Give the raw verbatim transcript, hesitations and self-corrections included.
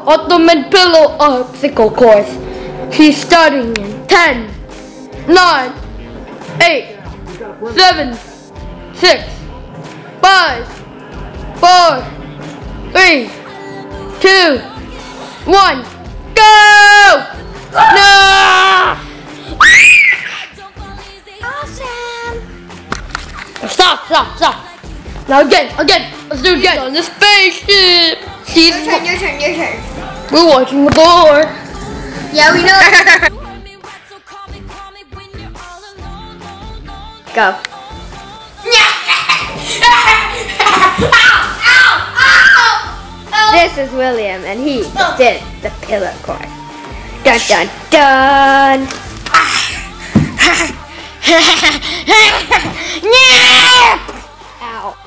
ultimate pillow obstacle course. He's starting in ten, nine, eight, seven, six, five, four, three, two, one, go! No! Awesome! Stop, stop, stop. Now again, again. Let's do it again. On the spaceship. See, Your turn, your turn, your turn. we're watching the board. Yeah, we know. Go. This is William, and he did the pillow course. Dun dun dun. Ow.